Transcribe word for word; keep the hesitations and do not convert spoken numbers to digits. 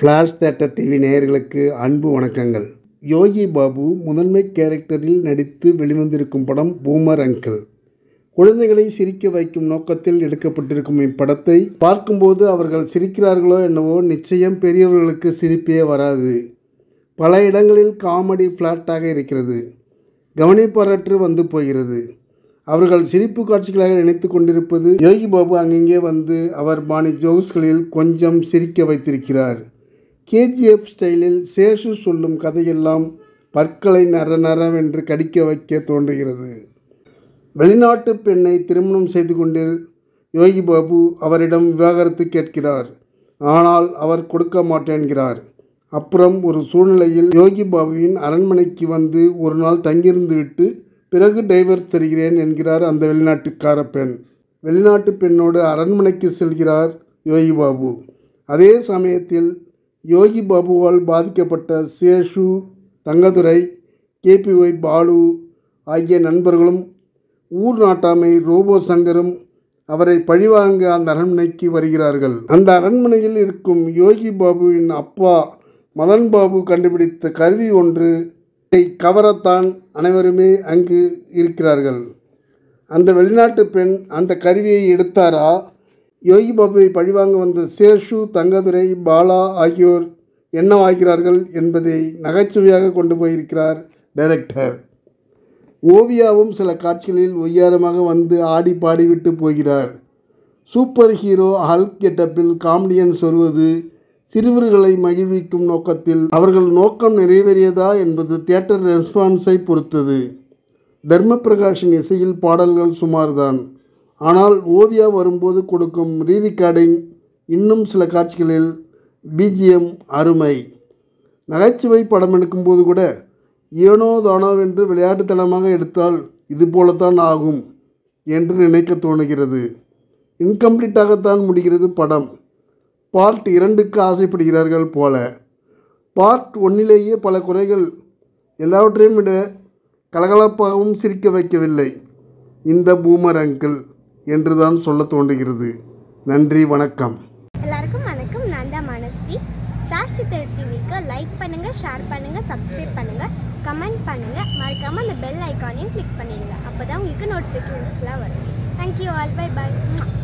Flash theatre TV நேயர்களுக்கு அன்பு வணக்கங்கள். யோகி பாபு முதன்மை கேரக்டரில் நடித்து வெளிவந்திருக்கும் படம் பூமர் அங்கிள். குழந்தைகளை சிரிக்க வைக்கும் நோக்கத்தில் எடுக்கப்பட்டிருக்கும் இப்படத்தை பார்க்கும்போது அவர்கள் சிரிக்கிறார்களோ என்னவோ, நிச்சயம் பெரியவர்களுக்கு சிரிப்பே வராது. பல இடங்களில் காமெடி ஃப்ளாட்டாக இருக்கிறது, கவனிப்பாரற்று வந்து போகிறது. அவர்கள் சிரிப்பு காட்சிகளாக நினைத்து கொண்டிருப்பது யோகி பாபு அங்கங்கே வந்து அவர் பாணி ஜோக்ஸ்களில் கொஞ்சம் சிரிக்க வைத்திருக்கிறார். கேஜிஎஃப் ஸ்டைலில் சேஷு சொல்லும் கதையெல்லாம் பற்களை நர நரவென்று கடிக்க வைக்க தோன்றுகிறது. வெளிநாட்டு பெண்ணை திருமணம் செய்து கொண்டு யோகி பாபு அவரிடம் விவாகரத்து கேட்கிறார். ஆனால் அவர் கொடுக்க மாட்டேன்கிறார். அப்புறம் ஒரு சூழ்நிலையில் யோகி பாபுவின் அரண்மனைக்கு வந்து ஒரு நாள் தங்கியிருந்து விட்டு பிறகு டைவர்ஸ் தருகிறேன் என்கிறார் அந்த வெளிநாட்டுக்கார பெண். வெளிநாட்டு பெண்ணோடு அரண்மனைக்கு செல்கிறார் யோகி பாபு. அதே சமயத்தில் யோகி பாபுவால் பாதிக்கப்பட்ட சேஷு, தங்கதுரை, கேபிஒய் பாலு ஆகிய நண்பர்களும் ஊர் நாட்டாமை ரோபோ சங்கரும் அவரை பழிவாங்க அந்த அரண்மனைக்கு வருகிறார்கள். அந்த அரண்மனையில் இருக்கும் யோகி பாபுவின் அப்பா மதன் பாபு கண்டுபிடித்த கருவி ஒன்று கவரத்தான் அனைவருமே அங்கு இருக்கிறார்கள். அந்த வெளிநாட்டு பெண் அந்த கருவியை எடுத்தாரா? யோகி பாபுவை பழிவாங்க வந்த சேஷு, தங்கதுரை, பாலா ஆகியோர் என்னவாகிறார்கள் என்பதை நகைச்சுவையாக கொண்டு போயிருக்கிறார் டைரக்டர். ஓவியாவும் சில காட்சிகளில் ஒய்யாரமாக வந்து ஆடி பாடிவிட்டு போகிறார். சூப்பர் ஹீரோ ஹல்க் கெட்டப்பில் காமெடியன் சொல்வது சிறுவர்களை மகிழ்விக்கும் நோக்கத்தில் அவர்கள் நோக்கம் நிறைவேறியதா என்பது தியேட்டர் ரெஸ்பான்ஸை பொறுத்தது. தர்ம பிரகாஷின் இசையில் பாடல்கள் சுமார்தான். ஆனால் ஓவியா வரும்போது கொடுக்கும் ரீரிகார்டிங், இன்னும் சில காட்சிகளில் பிஜிஎம் அருமை. நகைச்சுவை படம் எடுக்கும்போது கூட ஏனோ தானோவென்று விளையாட்டுத்தனமாக எடுத்தால் இது போலத்தான் ஆகும் என்று நினைக்க தோணுகிறது. இன்கம்ப்ளீட்டாகத்தான் முடிகிறது படம். பார்ட் இரண்டுக்கு ஆசைப்படுகிறார்கள் போல. பார்ட் ஒன்னிலேயே பல குறைகள், எல்லாவற்றையும் விட கலகலப்பாகவும் சிரிக்க வைக்கவில்லை இந்த பூமர் அங்கிள் என்று தான் சொல்ல தோன்றுகிறது. நன்றி, வணக்கம். எல்லாருக்கும் வணக்கம். நான் தான் மனஸ்வி. ஃப்ளாஷ் தியேட்டர் டிவிக்கு லைக் பண்ணுங்கள், ஷேர் பண்ணுங்கள், சப்ஸ்கிரைப் பண்ணுங்கள், கமெண்ட் பண்ணுங்கள். மறக்காமல் அந்த பெல் ஐக்கானையும் கிளிக் பண்ணிடுங்க. அப்போ தான் உங்களுக்கு நோட்டிஃபிகேஷன்ஸ்லாம் வரும். Thank you all. பை பாய்.